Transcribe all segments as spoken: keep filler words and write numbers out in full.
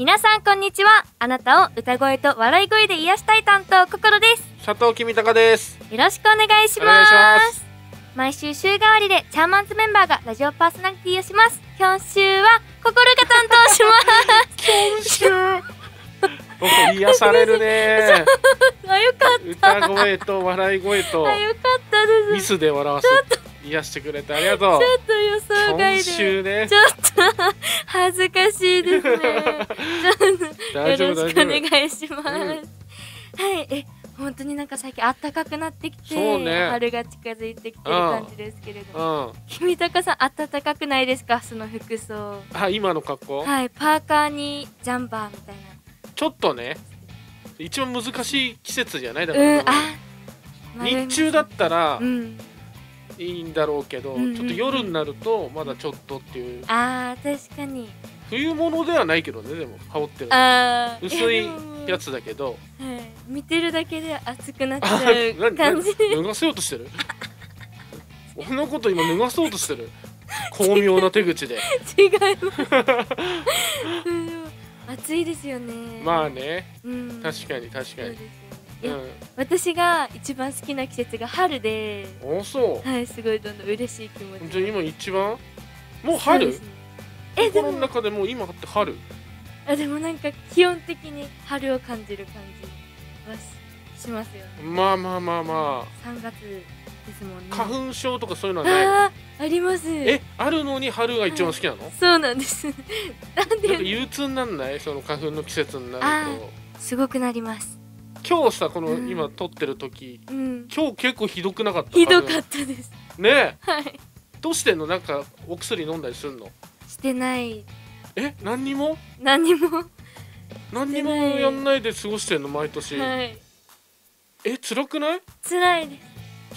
皆さんこんにちは。あなたを歌声と笑い声で癒したい担当心です。 佐藤君高です。 よろしくお願いします。 お願いします。 毎週週替わりでチャーマンズメンバーがラジオパーソナリティをします。今週は心が担当します今週癒されるねあ、よかった歌声と笑い声とあ、よかったです。 ミスで笑わす癒してくれてありがとう。 ちょっと予想外で今週ねちょっと恥ずかしいですね大丈夫よろしくお願いします、うん、はい。え、本当になんか最近暖かくなってきて、そうね、春が近づいてきてる感じですけれども、君高さん暖かくないですか、その服装。 あ、今の格好。 はい、パーカーにジャンバーみたいな。 ちょっとね、一番難しい季節じゃないだから、うん、あ、日中だったら、うん、いいんだろうけど、うんうんうん、ちょっと夜になるとまだちょっとっていう。 あー、確かに冬物ではないけどね、でも羽織ってるの薄いやつだけど、 はい、見てるだけで熱くなっちゃう感じ脱がせようとしてる俺のこと今脱がそうとしてる巧妙な手口で違います暑いですよね。 まあね、 うん、 確かに確かに。 うん、私が一番好きな季節が春で、 あ、そう、 はい、すごいどんどん嬉しい気持ち。 じゃあ今一番もう春、ね、え、心の中でも今って春。 あ、でもなんか基本的に春を感じる感じは し, しますよね。 まあまあまあまあさんがつですもんね。 花粉症とかそういうのはないの？ あ, あります。 え、あるのに春が一番好きなの？はい、 そうなんですなんでなんか憂鬱になんない？その花粉の季節になるとすごくなります。 今日さ、この今撮ってる時、うん、今日結構ひどくなかった？ ひどかったですねえ、 はい。 どうしてんの？なんかお薬飲んだりするの？ してない。 え、何にも何にも何にもやんないで過ごしてんの毎年、 はい。 え、辛くない？ 辛いです。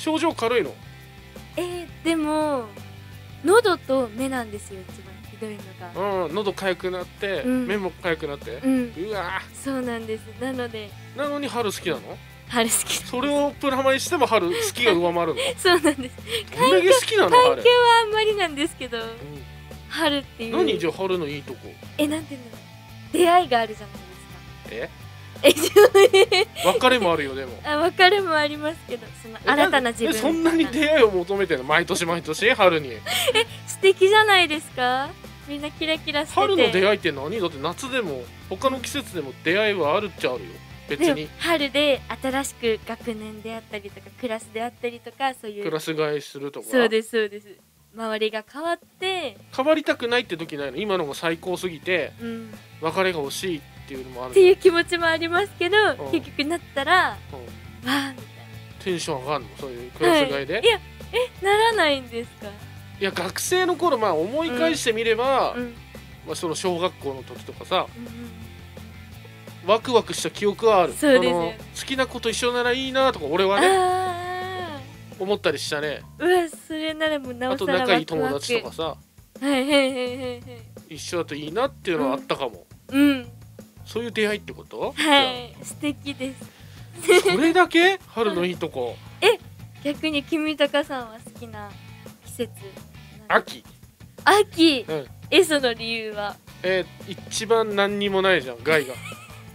症状軽いの？ えー、でも喉と目なんですよ、一番ひどいのが。 うん、喉痒くなって、うん、目も痒くなって、うん、うわー、そうなんです。なのでなのに春好きなの？ 春好き。 それをプラマイしても春好きが上回るのそうなんです。 どんだけ好きなの？ 環境はあんまりなんですけど、うん、春っていう。 何じゃあ春のいいとこ？ え、なんていうの、出会いがあるじゃないですか。 ええ別れもあるよ。でもあ、別れもありますけど、その新たな自分。 え、そんなに出会いを求めてるの？毎年毎年春に。え、 素敵じゃないですか。みんなキラキラしてて。 春の出会いって何？だって夏でも他の季節でも出会いはあるっちゃあるよ、別に。 春で新しく学年であったりとかクラスであったりとか、そういうクラス替えするとか。 そうですそうです。周りが変わって変わりたくないって時ないの？今のが最高すぎて、うん、別れが欲しいっていうのもあるっていう気持ちもありますけど、うん、結局なったら、うん、わーみたいなテンション上がるの？そういうクラス替えで、はい、 いや、え、ならないんですか？ いや、学生の頃、まあ思い返してみれば、うん、まあ、その小学校の時とかさ、うんうん、ワクワクした記憶はある。 そうですよ。 その好きな子と一緒ならいいなとか俺はね思ったりしたね。 うわ、それならもうなおさらワクワク。 あと仲いい友達とかさ、 はいはいはいはいはい、 一緒だといいなっていうのはあったかも。 うん、うん、 そういう出会いってこと？ はい、素敵ですそれだけ？春のいいとこ。 え、逆に君高さんは好きな季節？ 秋。 秋、 うん、 え、その理由は？ えー、一番何にもないじゃん、害が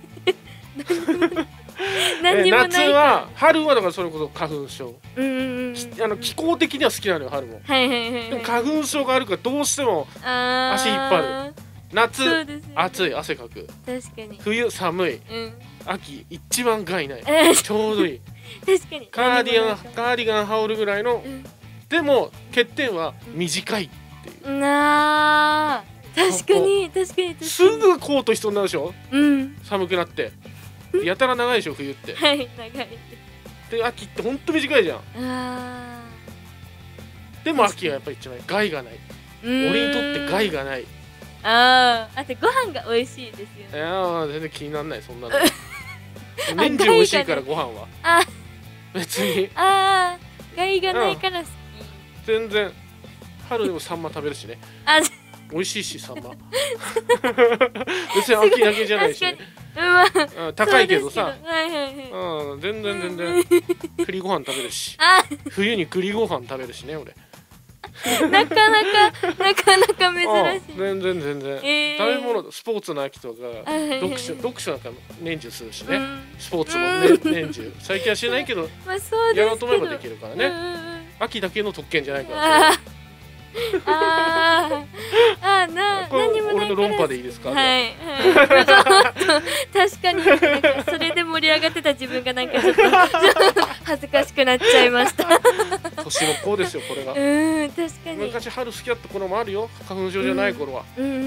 何にもない。 夏は、春はだからそれこそ花粉症、 うんうんうん、 あの気候的には好きなのよ、春も。 はいはいはいはい、 でも花粉症があるからどうしても足引っ張る。夏、ね、暑い、汗かく。 確かに。 冬寒い、うん、秋一番害ないちょうどいい確かに。 カーディガンカーディガン羽織るぐらいの、うん、でも欠点は短いっていう、うん、 なー、確かに確かに確かに。 すぐコート必要になるでしょ、うん、寒くなってやたら長いでしょ冬ってはい長い。 で秋ってほんと短いじゃん。 あでも秋はやっぱり一番害がない。俺にとって害がない。 ああ、あとご飯が美味しいですよね。 いや全然気にならないそんなの年中美味しいからご飯はあ別に。 ああ、害がないから好き、 うん、全然。春でもサンマ食べるしねあ、 美味しいしサンマ別に秋だけじゃないしね、うん、高いけどさ、はいはいはい、うん、全然全然栗ご飯食べるし冬に栗ご飯食べるしね俺なかなかなかなか珍しい。 全然全然、えー、食べ物スポーツの秋とか読書読書なんか年中するしね、うん、スポーツも、ね、年中最近はしないけど、まあ、そうですけどやろうと思えばできるからね、秋だけの特権じゃないからね。 あああな何もない俺の論破でいいですか。 はい、はい、確かになんかそれで盛り上がってた自分がなんかちょっと恥ずかしくなっちゃいました。 年の子ですよこれが。 うん確かに。 昔春好きだった頃もあるよ花粉症じゃない頃は。 うんうんうん、うん、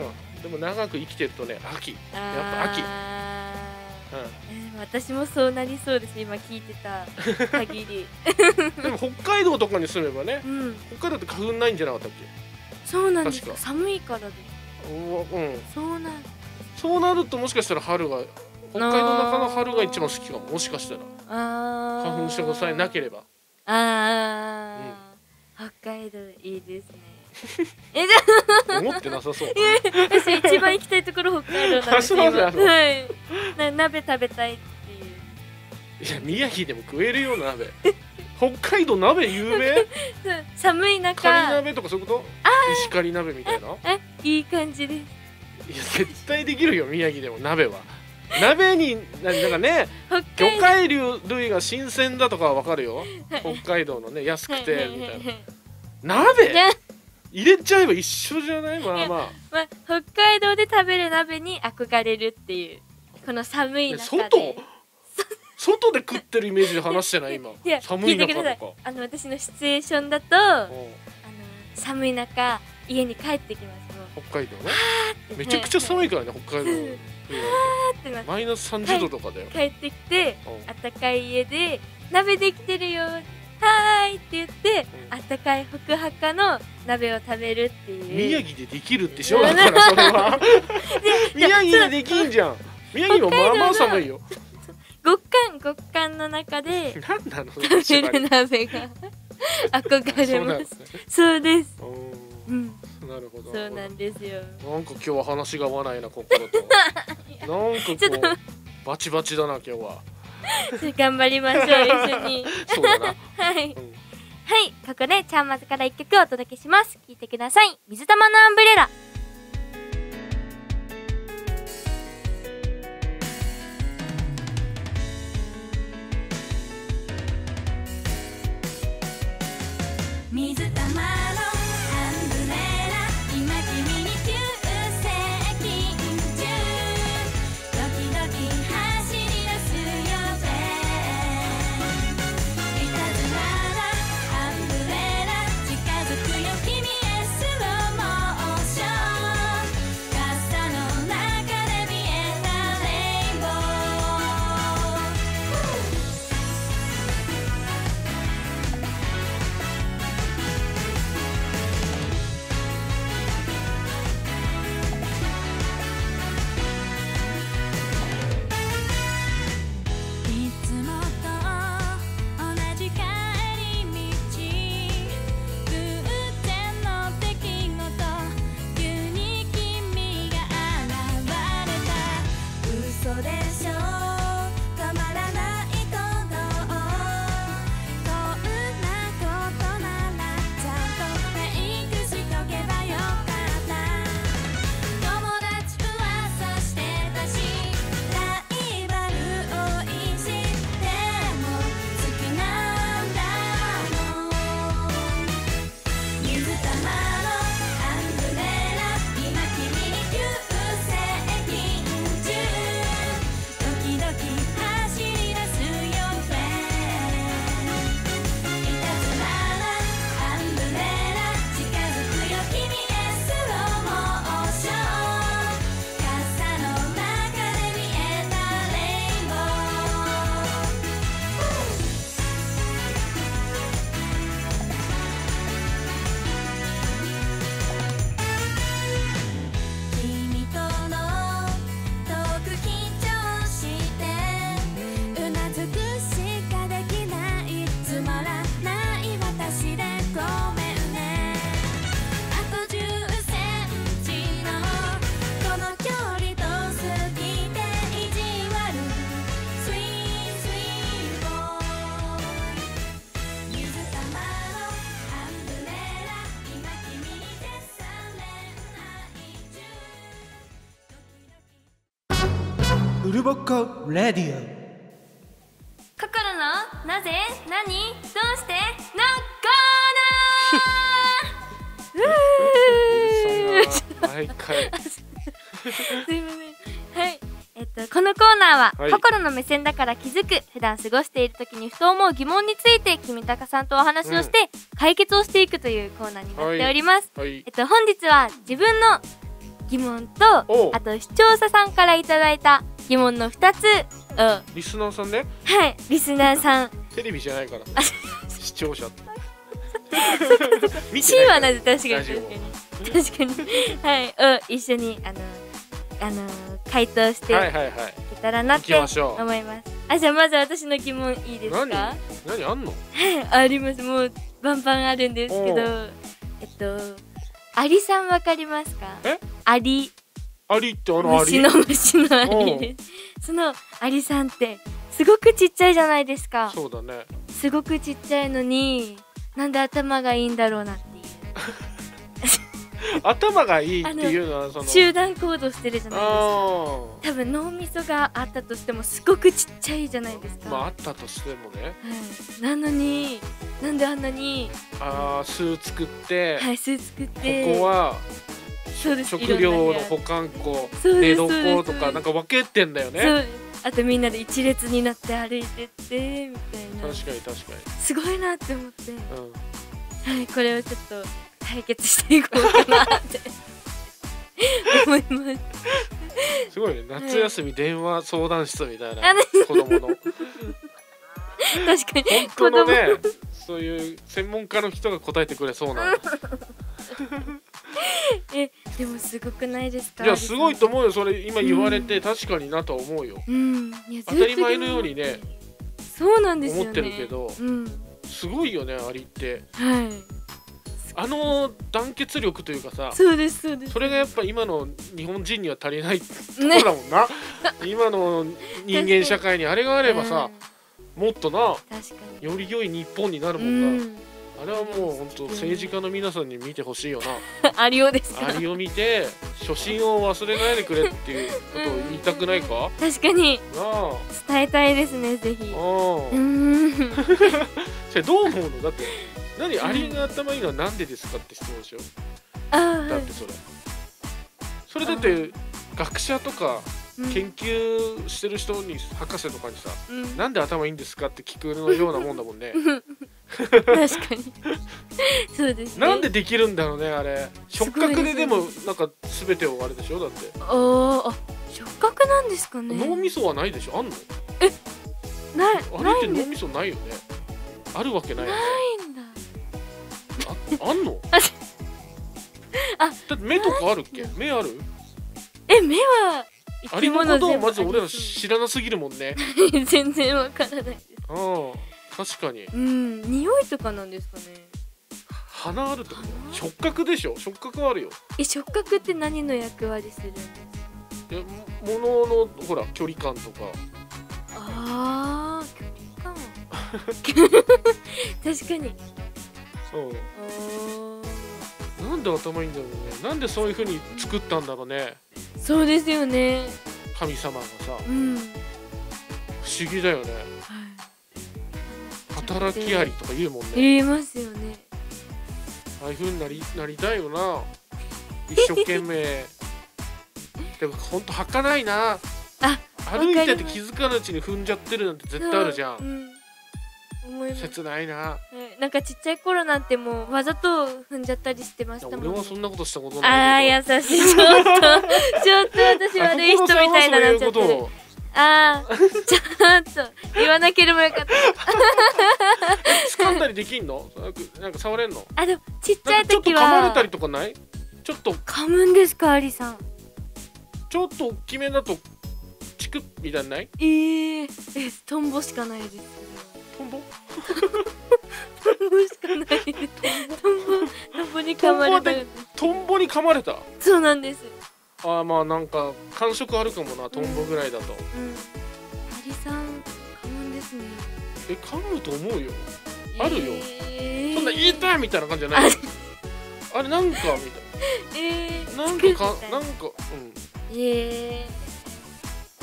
でも長く生きてるとね秋やっぱ秋。 うん、私もそうなりそうです今聞いてた限り。 でも北海道とかに住めばね、うん、北海道って花粉ないんじゃなかったっけ。 そうなんですか。寒いからです。 うん、 そうなんそうなるともしかしたら春が北海道の中の春が一番好きかも。もしかしたらあ花粉症さえなければ。 ああ、うん、北海道いいですね。 えじゃ思ってなさそう。 私一番行きたいところ北海道なんですよ。はい。な鍋食べたいっていう。 いや宮城でも食えるような鍋。北海道鍋有名？ 寒い中。 カニ鍋とかそういうこと？石狩鍋みたいな？ えいい感じです。 いや絶対できるよ宮城でも鍋は。鍋になんかね魚介類が新鮮だとかはわかるよ。北海道のね安くてみたいな。鍋？入れちゃえば一緒じゃない？まあまあ、 まあ、北海道で食べる鍋に憧れるっていうこの寒い中で外外で食ってるイメージで話してない今。いや寒い中とかあの私のシチュエーションだとあの寒い中家に帰ってきます。 北海道ねめちゃくちゃ寒いからね北海道マイナスさんじゅうどとかだよ。 帰ってきてあったかい家で鍋できてるよはーいって言って、うん、あったかいふくはかの鍋を食べるっていう。 宮城でできるってしょだからそれは宮城でできんじゃん。宮城もまあまあ寒いよ。 極寒極寒の中で何なの食べる鍋が憧れます。そうです。うん、 なるほど。 そうなんですよ。 なんか今日は話が合わないな心と。なんかこうバチバチだな今日は。 頑張りましょう一緒に。 そうだな。 はい、うん、はいここでちゃんまずから一曲お届けします。聴いてください。水玉のアンブレラ。水玉のアンブレラ今君に急接近中ドキドキ走り出すよべいたずらなアンブレラ近づくよ君へスローモーションウルボッコレディオ。 心のなぜ何どうしてのコーナー。 毎回すいません。はい、えっとこのコーナーは、はい、心の目線だから気づく、普段過ごしている時にふと思う疑問について君高さんとお話をして、うん、解決をしていくというコーナーになっております。はいはい、えっと本日は自分の疑問と、あと視聴者さんからいただいた疑問のふたつを。 リスナーさんね。 はい、リスナーさん。 テレビじゃないから視聴者シーンはなぜ確かに確かに確かにはいを一緒にあのあの回答していけたらなって思います。あ、じゃあまず私の疑問いいですか？ 何何あんの？ はい、あります。もうバンバンあるんですけど、えっとアリさんわかりますか？ え？ アリ。 アリってあのアリ？ 虫の虫のアリです。そのアリさんってすごくちっちゃいじゃないですか。 そうだね。 すごくちっちゃいのになんで頭がいいんだろうなっていう頭がいいっていうのはその集団行動してるじゃないですか。多分脳みそがあったとしてもすごくちっちゃいじゃないですか。 まああったとしてもね、 はい、なのになんであんなにあー巣作ってはい巣作ってここはそうです食料の保管庫寝床とかなんか分けてんだよね。 そうあとみんなで一列になって歩いてってみたいな。確かに確かにすごいなって思って、うん、はいこれをちょっと解決していこうかなって思います。 すごいね、夏休み電話相談室みたいな、子供の確かに本当のねそういう専門家の人が答えてくれそうなえでもすごくないですか？ いやすごいと思うよ。それ今言われて確かになとは思うよ、うん、いや当たり前のようにねそうなんですよね思ってるけど、うん、すごいよねアリって。 はいあの団結力というかさ、 そうですそうです。 それがやっぱ今の日本人には足りないところだもんな、ね、今の人間社会にあれがあればさ、うん、もっとな確かにより良い日本になるもんな、うん、あれはもう本当政治家の皆さんに見てほしいよなアリをですか？ アリを見て初心を忘れないでくれっていうことを言いたくないか？ 確かにあ伝えたいですねぜひ。 あうんそれどう思うの？だって何アリが頭いいのはなんでですかって質問でしょ。 あだってそれそれだって学者とか研究してる人に博士とかにさ、うん、なんで頭いいんですかって聞くのようなもんだもんね確かにそうですね。 なんでできるんだろうねあれ。触覚ででもなんか全てをあれでしょ。だってああ触覚なんですかね。 脳みそはないでしょ。あんの？ えないあれって脳みそないよね。あるわけないよね。 ないんだ。 あ, あんの？ あだって目とかあるっけ？目ある？ え目はありのことをまず俺ら知らなすぎるもんね全然わからないです。 ああ確かに。 うん匂いとかなんですかね。 鼻あるってこと？触覚でしょ。触覚はあるよ。 え触覚って何の役割するんですか？ いや物のほら距離感とか。 ああ距離感確かに。 そうなんで頭いいんだろうね。なんでそういう風に作ったんだろうね。 そうですよね。 神様がさ、うん、不思議だよね、はい、働きありとか言うもんね。 言いますよね。 ああいう風になり、なりたいよな一生懸命でもほんと儚いなあ。歩いてて気づかぬうちに踏んじゃってるなんて絶対あるじゃん、うん思います。切ないな、はい、 なんかちっちゃい頃なんてもうわざと踏んじゃったりしてましたもんね。 俺はそんなことしたことない。 あー優しい。ちょっとちょっと私悪い人みたいななっちゃってる。あーちょっと言わなければよかった掴んだりできんの？なんか触れんの？ あでもちっちゃい時はちょっと噛まれたりとかない？ちょっと噛むんですかアリさん。 ちょっと大きめだとチクッみたいなない？ えー、えトンボしかないです。 トンボ？ トンボしかないです。トンボ、トンボに噛まれた。 トンボに噛まれた。 そうなんです。 ああまあなんか感触あるかもなトンボぐらいだと。うん。アリさん噛むんですね。 え噛むと思うよ。あるよ。えー、そんな言いたいみたいな感じじゃない。あれなんかみたいな。えー、なんかかなんかうん。 えー。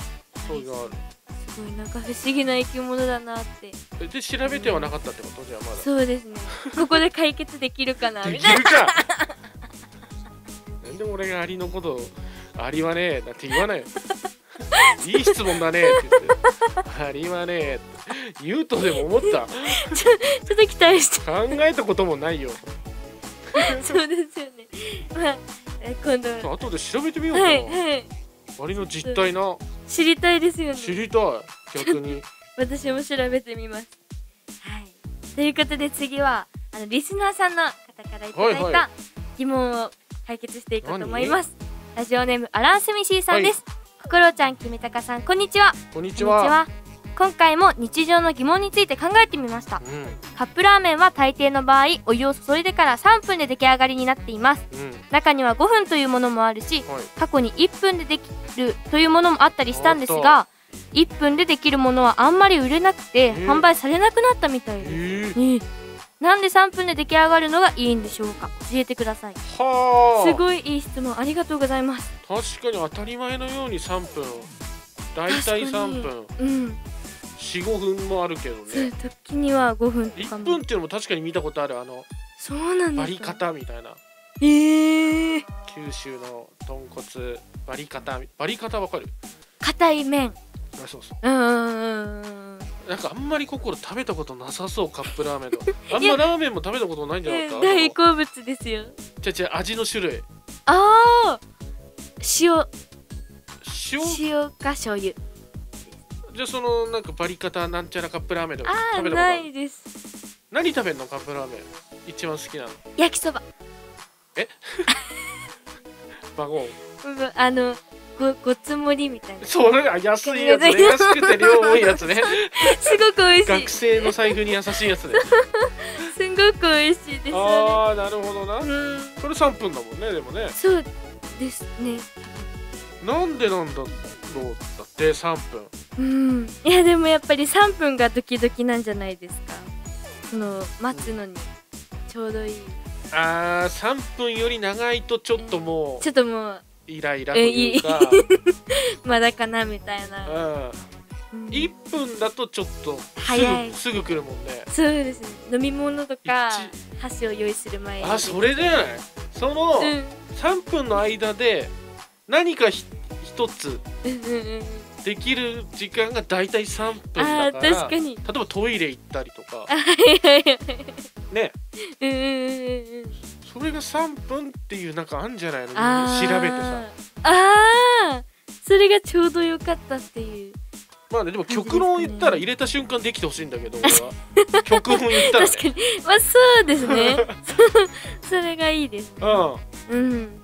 トゲがある。 すごいなんか不思議な生き物だなって。 で調べてはなかったってこと、じゃあまだ。 そうですね。ここで解決できるかなでみたいな。 きるか。なんで俺がアリのことアリはねなんて言わないよ。いい質問だねって言って。アリはね言うとでも思った。ちょちょっと期待して。 考えたこともないよ。 そうですよね。まあ今度後で調べてみようかな。 はいはい。 アリの実態な。 知りたいですよね。 知りたい逆に。 私も調べてみます。はい。ということで次はあのリスナーさんの方からいただいた疑問を解決していこうと思います。ラジオネームアランスミシーさんです。ココロちゃん、きみたかさん、こんにちは。 こんにちは。 今回も日常の疑問について考えてみました。 うん、 カップラーメンは大抵の場合お湯を注いでからさんぷんで出来上がりになっています。うん、中にはごふんというものもあるし、はい、過去にいっぷんでできるというものもあったりしたんですが、いっぷんでできるものはあんまり売れなくて、えー、販売されなくなったみたいです、えーね、なんでさんぷんで出来上がるのがいいんでしょうか。教えてください。はすごいいい質問ありがとうございます。 確かに当たり前のようにさんぷん、だいたいさんぷん、うん、よん、ごふんもあるけどね。 時にはごふんとかも。 いっぷんっていうのも確かに見たことある。あのそうなんですか。 バリカタみたいな。 えー、 九州の豚骨バリカタ、バリカタわかる？ 硬い麺。 あ、そうそう。 うんうんうん。 なんかあんまり心食べたことなさそう。カップラーメンのあんまラーメンも食べたことないんじゃなかった？ 大好物ですよ。 じゃじゃ味の種類。 ああ、塩塩塩か醤油。 じゃあそのなんかバリカタなんちゃらカップラーメンとか食べたことある？ないです。 何食べんのカップラーメン一番好きなの？ 焼きそば。 えバゴンあのごごつ盛りみたいな。 それ安いやつね。安くて量多いやつね。 すごく美味しい。 学生の財布に優しいやつね。 すごく美味しいです。 ああ、なるほどな。それさんぷんだもんね。でもね。 そうですね。 なんでなんだろうだってさんぷん。 うん。いやでもやっぱりさんぷんがドキドキなんじゃないですか。その待つのにちょうどいい。 ああ、さんぷんより長いとちょっともうちょっともうイライラというかまだかなみたいな。 うん、いっぷんだとちょっと早い、 すぐ来るもんね。 そうですね。飲み物とか箸を用意する前に。 あ、それじゃない。その、うん、さんぷんの間で何かひ一つできる時間がだいたいさんぷんだから。あ、 確かに。 例えばトイレ行ったりとかね。 うんうんうんうん。 それがさんぷんっていうなんかあんじゃないの？調べてさ。 ああ、それがちょうどよかったっていう。 まあね、でも極論言ったら入れた瞬間できてほしいんだけど俺は。極論言ったら、ね、 確かに。まあそうですね。それがいいですね。うん。うん。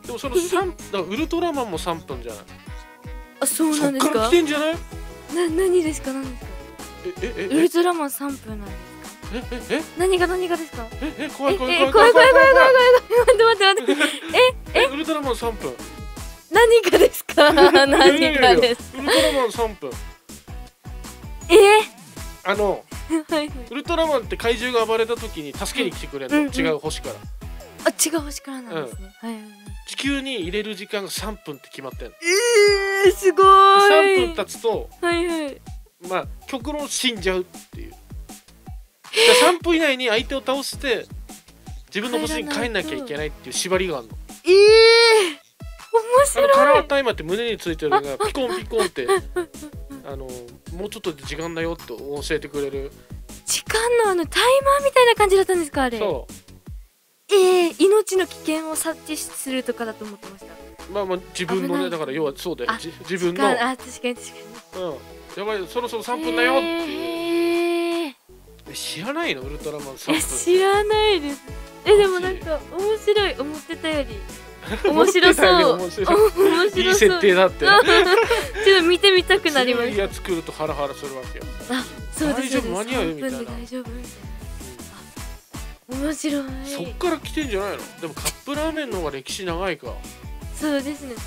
でもそのさん、だからウルトラマンもさんぷんじゃない。 あ、そうなんですか。 そっから来てんじゃない？な、 何ですか、何ですか。 えええウルトラマンさんぷんなんですか。 えええ何が何がですか。 ええ怖い怖い怖い怖い怖い怖い怖い怖い。待って待って待って。ええウルトラマンさんぷん。 何がですか。何がです。 ウルトラマンさんぷん。 えー、 あのウルトラマンって怪獣が暴れた時に助けに来てくれるの、うんうん、違う星から。 あ、違う星からなんですね、うん、はいはいはい。 地球に入れる時間がさんぷんって決まってんの。 えー、すごーい。 さんぷん経つと、 はいはい、 まあ極論死んじゃうっていう。さんぷん以内に相手を倒して自分の星に帰んなきゃいけないっていう縛りがあるの。 ええー、面白い。 カラータイマーって胸についてるのがピコンピコンってあのもうちょっとで時間だよって教えてくれる。 時間のあのタイマーみたいな感じだったんですか、あれ。そう。ええー、命の危険を察知するとかだと思ってました。まあまあ自分のね、だから要はそうだよ、自分の。あ、確かに確かに。うん。やばい、そろそろさんぷんだよっていう。えー、知らないのウルトラマンさんぷん。知らないです。え、でもなんか面白い、思ってたより。面白そう。面白い。いい設定だって。ちょっと見てみたくなりました。強いやつ来るとハラハラするわけよ。あ、そうです。大丈夫、間に合うみたいな。大丈夫みたいな。面白い。そっから来てんじゃないの。でもカップラーメンの方が歴史長いか。そうですね、多分。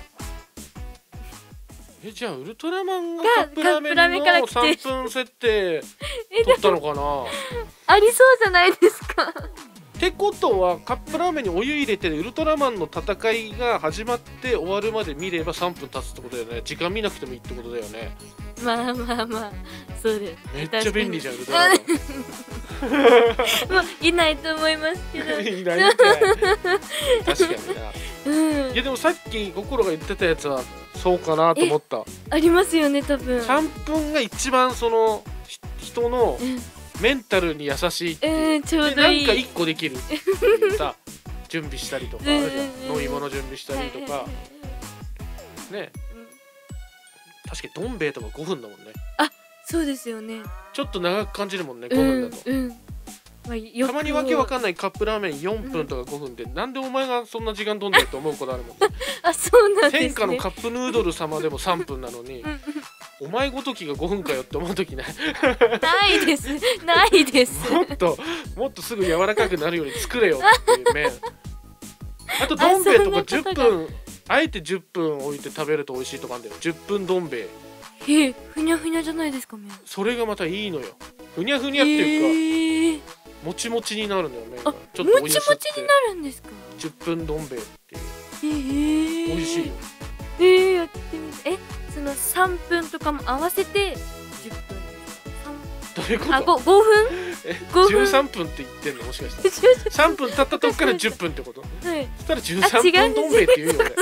え、じゃあウルトラマンがカップラーメンのさんぷん設定取ったのかな。ありそうじゃないですか。 ってことはカップラーメンにお湯入れてウルトラマンの戦いが始まって終わるまで見ればさんぷん経つってことだよね。時間見なくてもいいってことだよね。 まあまあまあそうです。 めっちゃ便利じゃんウルトラマン。 もういないと思いますけど。 いないんかい。確かにな。 うん、 いやでもさっき心が言ってたやつはそうかなと思った。 ありますよね多分。 さんぷんが一番その人のメンタルに優しいっていう、 うん、ちょうどいい。 なんかいっこできるっていうさ準備したりとかあるじゃん。飲み物準備したりとかね。確かにどん兵衛とかごふんだもんね。 あ、そうですよね。 ちょっと長く感じるもんねごふんだと。 うんうん、まあ、 たまにわけわかんないカップラーメンよんぷんとかごふんで、うん、なんでお前がそんな時間飛んでると思うことあるもんね。 あ、そうなんですね。 天下のカップヌードル様でもさんぷんなのにお前ごときがごふんかよって思う時ない。 ないですないです。 もっともっとすぐ柔らかくなるように作れよっていう麺。あとどん兵衛とかじゅっぷんあえてじゅっぷん置いて食べると美味しいとかあるんだよ。じゅっぷんどん兵衛。 えー、ふにゃふにゃじゃないですか麺。 それがまたいいのよ。ふにゃふにゃっていうか、えー、もちもちになるんだよ麺が。ちょっともちもちになるんですか。 じゅっぷんどん兵衛っていう。 えー、 美味しいよ。 えー、やってみて。え、そのさんぷんとかも合わせてじゅっぷん。 どういうこと？ あ、ごふん？ え、じゅうさんぷんって言ってんのもしかして。さんぷん経ったとこからじゅっぷんってこと？はい。そしたらじゅうさんぷんどん兵衛って言うよね。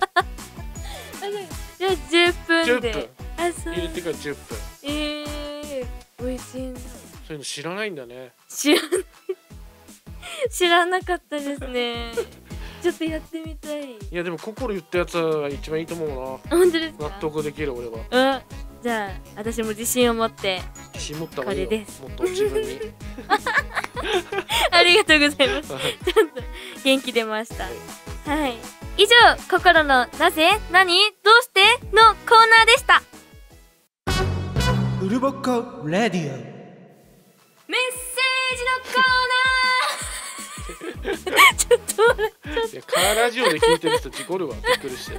じゃあじゅっぷんで。 じゅっぷん。 あ、そう。 入れてからじゅっぷん。 ええー、美味しいんだ。 そういうの知らないんだね。 知らない。知らなかったですね。ちょっとやってみたい。いやでも心言ったやつは一番いいと思うな。 本当ですか？ 納得できる俺は。 うん。じゃあ私も自信を持って。 自信持った方がいいよ。 これです。 もっと自分に。 ありがとうございます。ちょっと元気出ました。はい。はい、以上、心のなぜ、何、どうしてのコーナーでした。 ウルボッコレディオ。 メッセージのコーナー。ちょっと笑っちゃった。 カーラジオで聞いてる人事故るわ。びっくりして。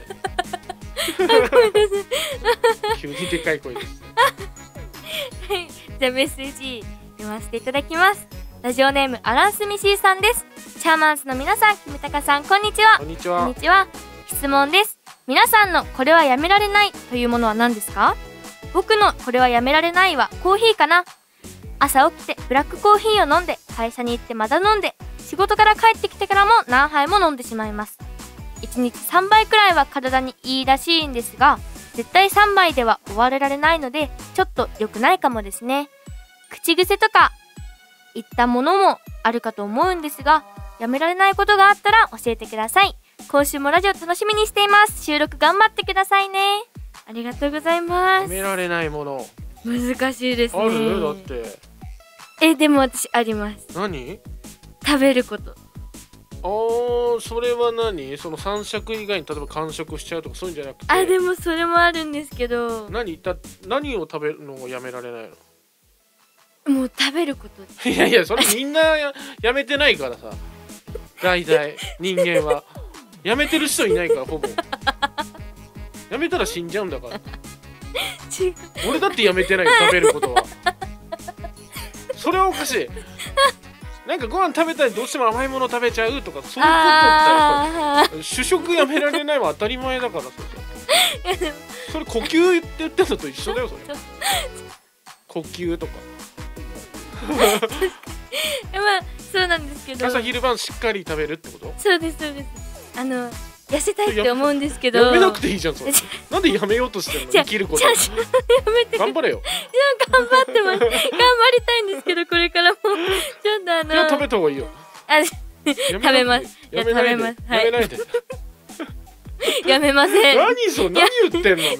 急にでかい声です。 はい、じゃあメッセージ読ませていただきます。ラジオネームアランスミシーさんです。チャーマンスの皆さん、キムタカさん、こんにちは。 こんにちは。 こんにちは。質問です。皆さんのこれはやめられないというものは何ですか？僕のこれはやめられないはコーヒーかな。朝起きてブラックコーヒーを飲んで、会社に行ってまた飲んで、仕事から帰ってきてからも何杯も飲んでしまいます。いちにちさんばいくらいは体にいいらしいんですが、絶対さんばいでは終わられないので、ちょっと良くないかもですね。口癖とかいったものもあるかと思うんですが、やめられないことがあったら教えてください。今週もラジオ楽しみにしています。収録頑張ってくださいね。ありがとうございます。 やめられないもの難しいですね。 ある？だってえ、でも私あります。 何？ 食べること。 あー、それは何？その三食以外に例えば間食しちゃうとかそういうんじゃなくて。 あ、でもそれもあるんですけど。 何だ何を食べるのをやめられないの？ もう食べることです。 いやいや、それみんな や, やめてないからさ。大体人間はやめてる人いないからほぼ。やめたら死んじゃうんだから。 違う。 俺だってやめてないよ、食べることは。それはおかしい。なんかご飯食べたりどうしても甘いもの食べちゃうとかそういうことってやっぱり主食やめられないは当たり前だからさ。それ呼吸って言ってるのと一緒だよそれ。呼吸とか。 まあそうなんですけど。 朝昼晩しっかり食べるってこと？ そうですそうです。あの痩せたいって思うんですけど。 やめなくていいじゃんそれ。なんでやめようとしてるの？生きること。 やめて。 頑張れよ。 頑張ってます。頑張りたいんですけどこれからもちょっとあの。 いや食べた方がいいよ。 あ、食べます。 やめないで。やめないで。 やめません。 何それ？何言ってんのね。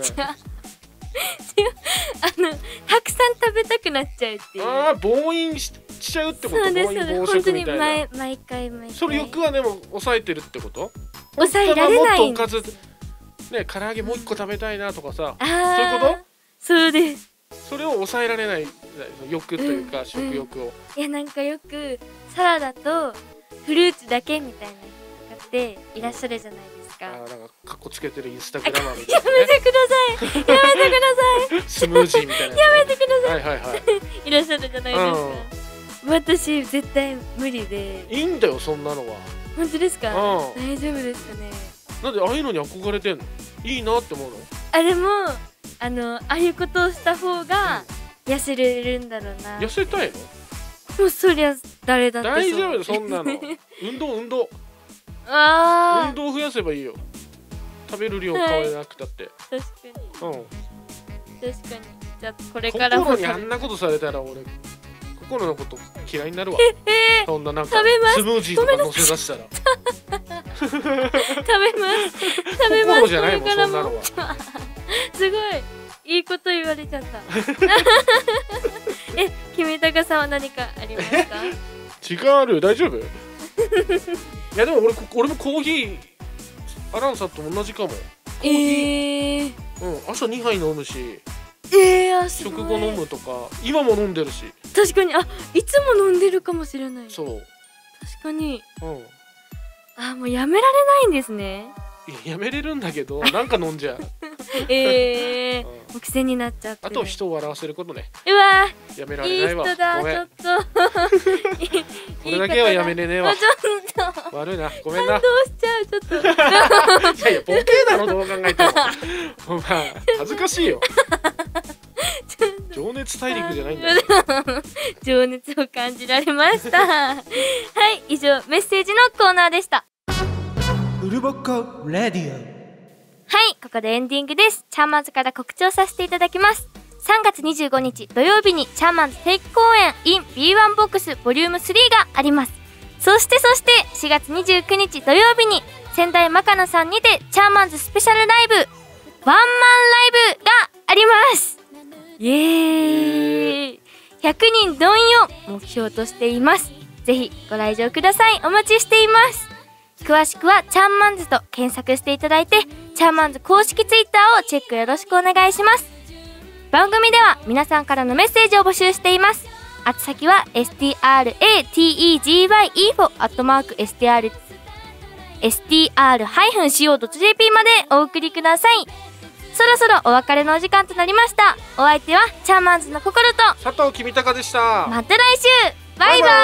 あのたくさん食べたくなっちゃうっていう。 ああ、暴飲しちゃうってこと？ そうですそうです。本当に毎毎回毎回。 それ欲はでも抑えてるってこと？ 抑えられない。 もっとおかずね、唐揚げもう一個食べたいなとかさ、そういうこと？ そうです。 それを抑えられない欲というか、うん、食欲を、 うん、いやなんかよくサラダとフルーツだけみたいな人っていらっしゃるじゃないですか。 あ、なんかカッコつけてるインスタグラマーみたいな、 ね、やめてください。やめてください。 スムージーみたいな、 ね、やめてください。 はいはいはい。 いらっしゃるじゃないですか。 私絶対無理で。 いいんだよそんなのは。 本当ですか？ うん大丈夫ですかね。 なんでああいうのに憧れてんの？いいなって思うの？ あでもあのああいうことをした方が痩せれるんだろうな。 痩せたいの？ もうそりゃ誰だってそう。 大丈夫よそんなの。運動運動あ運動増やせばいいよ。食べる量変わらなくたって、 確かに。 うん確かに。じゃあこれからも心にあんなことされたら俺心のこと嫌いになるわ。 えー、 そんななんか食べますスムージーとか乗せ出したら食べます食べます。 心じゃないもんそんなのは。 すごいいいこと言われちゃったえ、キミタカさんは何かありますか？ 時間ある？大丈夫？いやでも俺俺もコーヒーアランさんと同じかも。 えー、 うん朝にはい飲むし、 えー、あすごい食後飲むとか今も飲んでるし。 確かにあいつも飲んでるかもしれない。 そう確かに。 うんあもうやめられないんですね。 いややめれるんだけどなんか飲んじゃうえー、 うんもう癖になっちゃってる。 あと人を笑わせることね。 うわやめらいいれないわ。 人だごめんちょっといいこれだけはやめれねえわ。 ちょっと悪いなごめんな。 感動しちゃうちょっといやいやボケだろどう考えてもお前恥ずかしいよ。情熱大陸じゃないんだよ。 情熱を感じられましたはい以上メッセージのコーナーでした。 ウルボッコレディオ。 はいここでエンディングです。チャーマンズから告知をさせていただきます。さんがつにじゅうごにち土曜日にチャーマンズ定期公演 in ビーワン ボックスボリュームスリーがあります。そしてそしてしがつにじゅうくにち土曜日に仙台マカナさんにてチャーマンズスペシャルライブワンマンライブがあります。イエーイひゃくにん動員を目標としています。ぜひご来場ください。お待ちしています。詳しくはチャーマンズと検索していただいてチャーマンズ公式ツイッターをチェックよろしくお願いします。番組では皆さんからのメッセージを募集しています。宛先は エスティーアールエーティーイージーワイインフォ アットマーク エスティーアール エスティーアール ハイフン シーオー ドット ジェーピー までお送りください。そろそろお別れのお時間となりました。お相手はチャーマンズの心と佐藤君高でした。 また来週バイバイ。